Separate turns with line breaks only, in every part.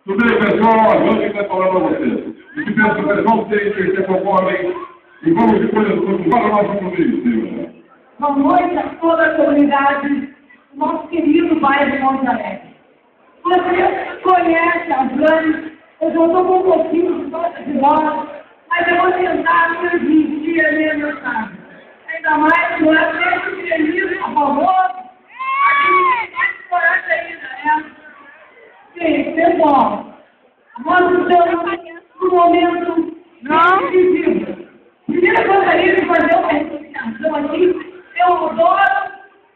Tudo bem, pessoal? Eu quero falar para vocês. E que peço que vocês não se conformem e vamos depois para o nosso convite.
Boa noite a toda a comunidade do nosso querido bairro Monte Alegre. Você conhece a Jane, eu já estou com um pouquinho de falta de voz, mas eu vou tentar transmitir a minha mensagem. Ainda mais no acesso de Elisa, por favor. Aqui mais coragem ainda, né? Sim, pessoal, nós estamos num momento decisivo. Primeiro, eu gostaria de fazer uma reconciliação aqui. Eu adoro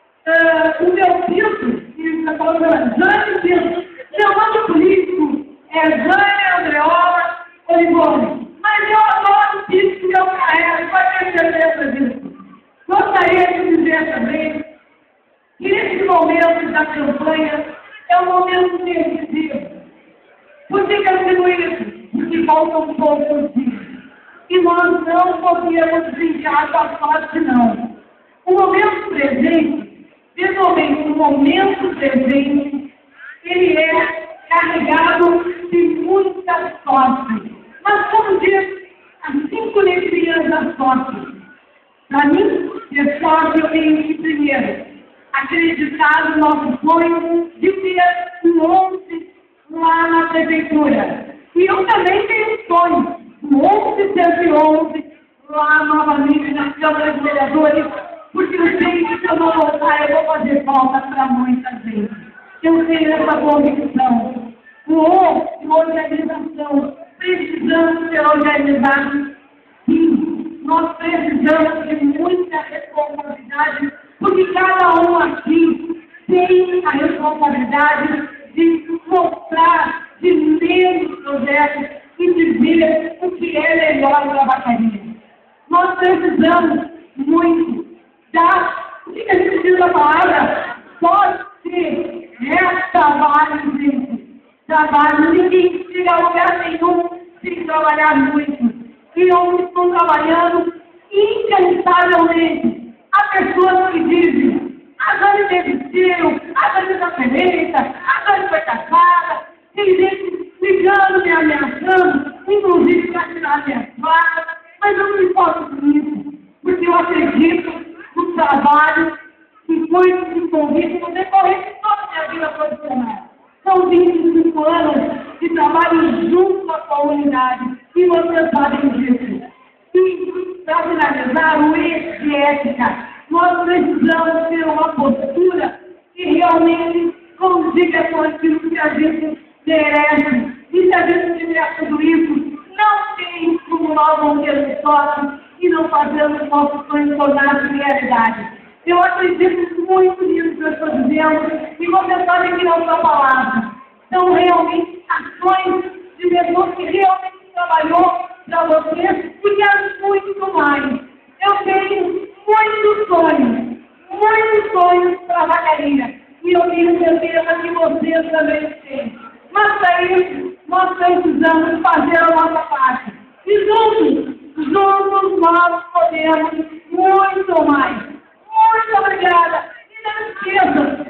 o meu filho, que está falando, Jane Pinto. Meu nome político é Jane Andreola Olivone. Mas eu adoro o Pinto que eu carrego, pode ter certeza disso. Gostaria de dizer também que esse momento da campanha é um momento decisivo. Por que eu digo isso? Porque faltam poucos dias. E nós não podemos brincar com a sorte, não. O momento presente, principalmente o momento presente, ele é carregado de muita sorte. Mas, como diz as 5 letrinhas da sorte, para mim, ter sorte eu tenho que, primeiro, acreditar no nosso sonho de ter um 11 lá na prefeitura. E eu também tenho um sonho, um 1111 lá novamente na Câmara de Vereadores, porque eu sei que se eu não voltar eu vou fazer falta para muita gente. Eu tenho essa convicção. De organização, precisamos ser organizados, sim. Nós precisamos de muita responsabilidade, porque cada um aqui tem a responsabilidade de mostrar, de ler os projetos e de ver o que é melhor para a vacaria. Nós precisamos muito o que a gente diz da palavra? Pode ser, trabalho, gente. Trabalho, ninguém chega a lugar nenhum sem trabalhar muito. E eu estou trabalhando incansavelmente. Há pessoas que dizem, a Jane desistiu, a Jane está ferreita, a Jane foi casada, tem gente ligando, me ameaçando, inclusive para tirar minha vaga, mas eu não me importo com isso, porque eu acredito no trabalho que foi desenvolvido no decorrer de toda a minha vida profissional. São 25 anos de trabalho junto à comunidade, e vocês sabem disso. E, para finalizar, o eixo de ética. Nós precisamos ter uma postura que realmente condiga com aquilo que a gente merece. E se a gente tiver tudo isso, não tem como nós não termos sorte e não fazermos nossos sonhos tornar-se realidade. Eu acredito muito nisso que eu estou dizendo, e vocês sabem que não são palavras. São realmente ações de pessoas que realmente trabalhou para vocês e quero muito mais. Eu tenho muitos sonhos para a vacaria, e eu tenho certeza que vocês também têm. Mas para isso, nós precisamos fazer a nossa parte. E juntos nós podemos muito mais. Muito obrigada. E não esqueçam,